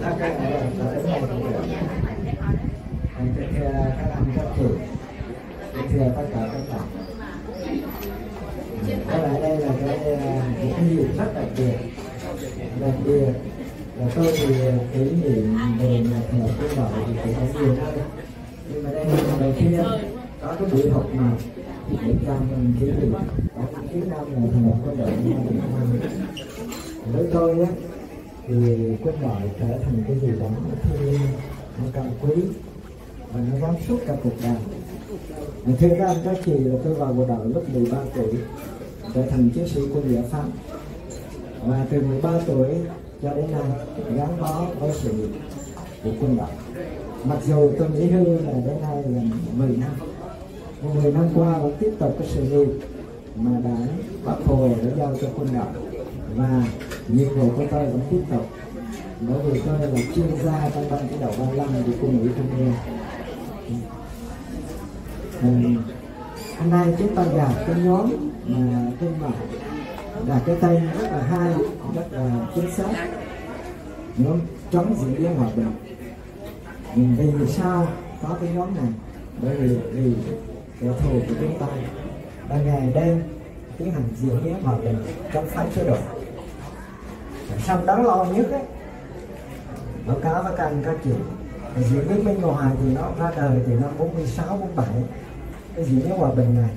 cái này là đến đây cũng được. Kính thưa các anh các chị, kính thưa tất cả các bạn. Có lẽ đây là cái dịp rất đặc biệt là tôi thì kỷ niệm về thành lập quân đội thì cũng có nhiều hơn, nhưng mà đây là lần đầu tiên có cái buổi họp này để cho mình kỷ niệm 89 năm là thành lập quân đội năm 2005. Với tôi á thì quân đội trở thành cái gì đó thiêng liêng, nó cao quý và nó gắn suốt cả cuộc đời. Thưa các anh các chị, là tôi vào bộ đội lúc 13 tuổi, trở thành chiến sĩ quân giải phóng, và từ 13 tuổi cho đến nay gắn bó với sự nghiệp của quân đội. Mặc dù tôi nghỉ hưu là đến nay là 10 năm, nhưng 10 năm qua vẫn tiếp tục cái sự nghiệp mà Đảng Bác Hồ đã giao cho quân đội, và nhiệm vụ của tôi vẫn tiếp tục, bởi vì tôi là chuyên gia trong ban chỉ đạo 35 của Quân ủy Trung ương. Hôm nay chúng ta gặp cái nhóm mà trên mạng là cái tên rất là hay, rất là chính xác, nhóm chống diễn biến hòa bình. Vì sao có cái nhóm này? Bởi vì kẻ thù của chúng ta đang ngày đêm tiến hành diễn biến hòa bình trong phái chế độ. Xong đáng lo nhất ấy, báo cáo với các anh các chị, diễn biến bên ngoài thì nó ra đời từ năm 46, 47. Cái diễn biến hòa bình này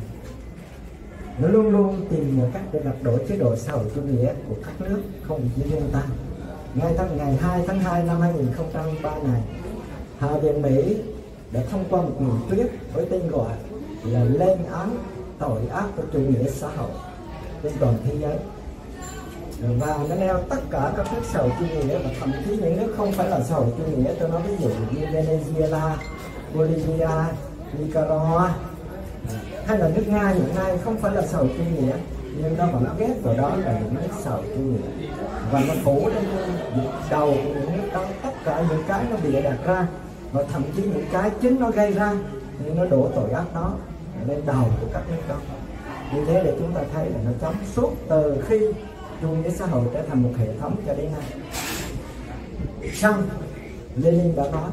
nó luôn luôn tìm một cách để lật đổ chế độ xã hội chủ nghĩa của các nước, không chỉ riêng ta. Ngay ngày 2 tháng 2 năm 2003 này, Hạ viện Mỹ đã thông qua một nghị quyết với tên gọi là lên án tội ác của chủ nghĩa xã hội trên toàn thế giới, và nó nêu tất cả các nước xã hội chủ nghĩa, và thậm chí những nước không phải là xã hội chủ nghĩa. Tôi nói ví dụ như Venezuela, Bolivia, Nicaragua hay là nước Nga hiện nay không phải là xã hội chủ nghĩa, nhưng nó vẫn ghét vào đó là những nước xã hội chủ nghĩa, và nó phủ lên đầu của những nước đó tất cả những cái nó bị đặt ra, và thậm chí những cái chính nó gây ra thì nó đổ tội ác đó lên đầu của các nước đó. Như thế để chúng ta thấy là nó chống suốt từ khi chủ nghĩa xã hội trở thành một hệ thống cho đến nay. Xong Lenin đã nói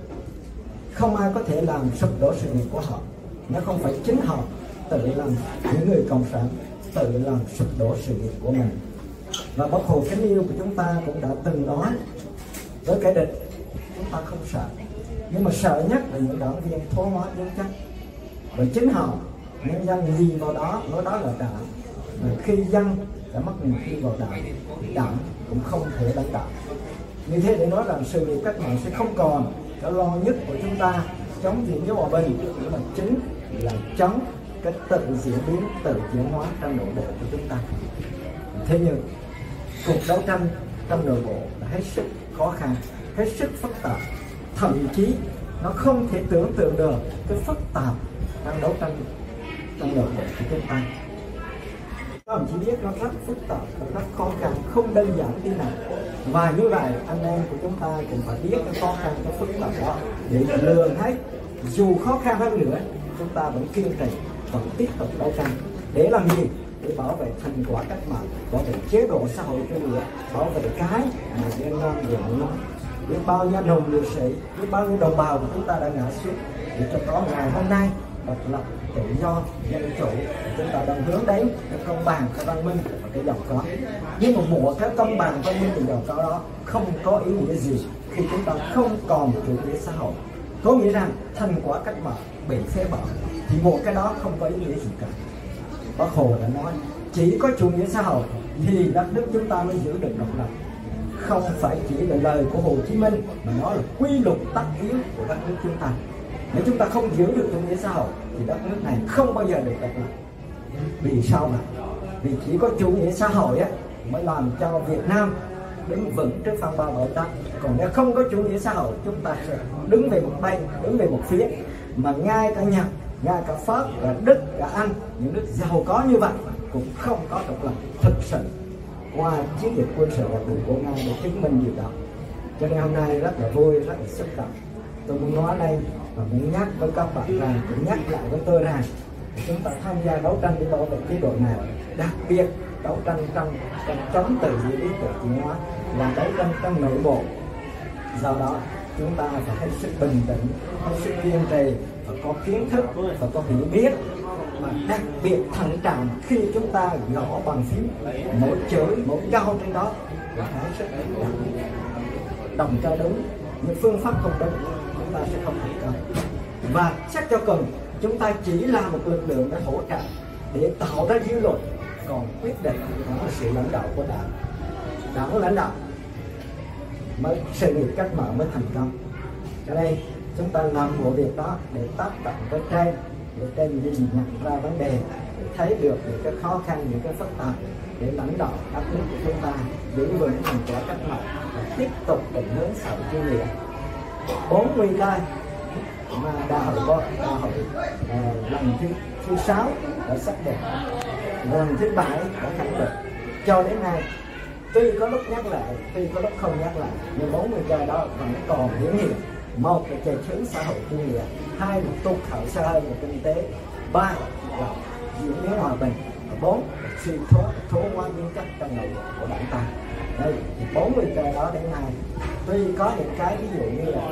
không ai có thể làm sụp đổ sự nghiệp của họ, nó không phải chính họ tự làm, những người cộng sản tự làm sụp đổ sự nghiệp của mình. Và Bác Hồ kính yêu của chúng ta cũng đã từng nói với kẻ địch chúng ta không sợ, nhưng mà sợ nhất là những đảng viên thoái hóa biến chất, và chính họ nhân dân nhìn vào đó nói đó là đảng. Và khi dân đã mất niềm tin vào đảng thì đảng cũng không thể lãnh đạo. Như thế để nói rằng sự nghiệp cách mạng sẽ không còn cái lo nhất của chúng ta chống diễn biến hòa bình, nhưng mà chính là chống cái tự diễn biến, tự chuyển hóa trong nội bộ của chúng ta. Thế nhưng cuộc đấu tranh trong nội bộ là hết sức khó khăn, hết sức phức tạp, thậm chí nó không thể tưởng tượng được cái phức tạp trong đấu tranh trong nội bộ của chúng ta. Các ông chỉ biết nó rất phức tạp, nó rất khó khăn, không đơn giản tí nào. Và như vậy anh em của chúng ta cũng phải biết cái khó khăn, cái phức tạp đó để lường hết. Dù khó khăn hơn nữa, chúng ta vẫn kiên trì, vẫn tiếp tục đấu tranh. Để làm gì? Để bảo vệ thành quả cách mạng, bảo vệ chế độ xã hội chủ nghĩa, bảo vệ cái mà dân non dựng nó. Biết bao nhiêu anh hùng liệt sĩ, biết bao nhiêu đồng bào của chúng ta đã ngã xuống để cho có ngày hôm nay độc lập, tự do, dân chủ. Chúng ta đang hướng đến cái công bằng, cái văn minh và cái giàu có. Nhưng mà một cái công bằng, văn minh và giàu có đó không có ý nghĩa gì khi chúng ta không còn chủ nghĩa xã hội. Có nghĩa rằng thành quả cách mạng bị phế bỏ thì một cái đó không có ý nghĩa gì cả. Bác Hồ đã nói chỉ có chủ nghĩa xã hội thì đất nước chúng ta mới giữ được độc lập. Không phải chỉ là lời của Hồ Chí Minh, mà nó là quy luật tất yếu của đất nước chúng ta. Nếu chúng ta không giữ được chủ nghĩa xã hội thì đất nước này không bao giờ được độc lập. Vì sao vậy? Vì chỉ có chủ nghĩa xã hội á mới làm cho Việt Nam đứng vững trước phong ba bão táp. Còn nếu không có chủ nghĩa xã hội, chúng ta sẽ đứng về một bên, đứng về một phía. Mà ngay cả Nhật, ngay cả Pháp, cả Đức, cả Anh, những nước giàu có như vậy cũng không có độc lập thực sự qua chiến dịch quân sự đặc biệt của Nga để chứng minh điều đó. Cho nên hôm nay rất là vui, rất là xúc động. Tôi muốn nói đây và muốn nhắc với các bạn rằng, cũng nhắc lại với tôi rằng chúng ta tham gia đấu tranh để bảo vệ chế độ này, đặc biệt đấu tranh trong chống tự diễn biến, tự chuyển hóa, là đấu tranh trong nội bộ. Do đó chúng ta phải hết sức bình tĩnh, hết sức kiên trì, và có kiến thức và có hiểu biết, và đặc biệt thận trọng khi chúng ta gõ bàn phím, mỗi chữ mỗi câu trên đó phải hết sức đồng cho đúng. Những phương pháp không đúng chúng ta sẽ không thành công. Và chắc cho cùng chúng ta chỉ là một lực lượng để hỗ trợ, để tạo ra dư luận, còn quyết định đó là sự lãnh đạo của đảng. Đảng lãnh đạo mới sự nghiệp cách mạng mới thành công. Cho nên chúng ta làm một việc đó để tác động tới trên, để trên nhìn nhận ra vấn đề, để thấy được những cái khó khăn, những cái phức tạp, để lãnh đạo đất nước của chúng ta giữ vững thành quả cách mạng và tiếp tục định hướng xã hội chủ nghĩa. 40 giai mà đại hội lần thứ 6 đã xác định, lần thứ 7 đã khẳng định. Cho đến nay tuy có lúc nhắc lại, tuy có lúc không nhắc lại, nhưng 40 giai đó vẫn còn hiển hiện. Một là chạy hướng xã hội chủ nghĩa, hai là tụt hậu xã hội và kinh tế, ba là diễn biến hòa bình, và bốn là suy thoái hóa biến chất trong nội bộ của đảng ta. Đây thì 40 cái đó đến nay tuy có những cái ví dụ như là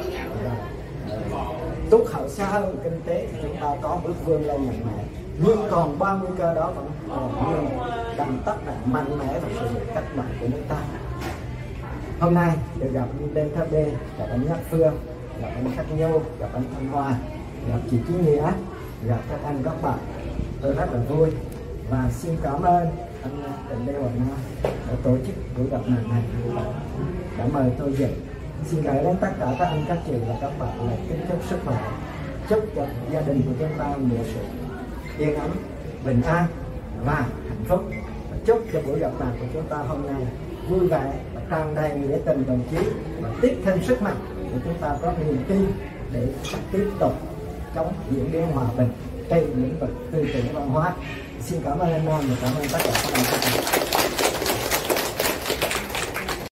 tụt hậu xã hội và kinh tế thì chúng ta có bước vươn lên mạnh mẽ, nhưng còn 30 cái đó vẫn còn nguyên đang tác động mạnh mẽ vào sự nghiệp cách mạng của nước ta. Hôm nay được gặp anh Đinh Tháp Đê, gặp anh Nhất Phương, gặp anh Khắc Nhô, gặp anh Thanh Hoa, gặp chị Chí Nghĩa, gặp các anh các bạn, tôi rất là vui và xin cảm ơn anh Trịnh Lê Hoàng Nam đã tổ chức buổi gặp mặt này, đã mời tôi dự. Xin gửi đến tất cả các anh các chị và các bạn là kính chúc sức khỏe, chúc cho gia đình của chúng ta nhiều sự yên ấm, bình an và hạnh phúc. Và chúc cho buổi gặp mặt của chúng ta hôm nay vui vẻ và tràn đầy nghĩa tình đồng chí, và tiếp thêm sức mạnh để chúng ta có niềm tin để tiếp tục chống diễn biến hòa bình trên lĩnh vực tư tưởng văn hóa. Xin cảm ơn anh Nam và cảm ơn tất cả các bạn.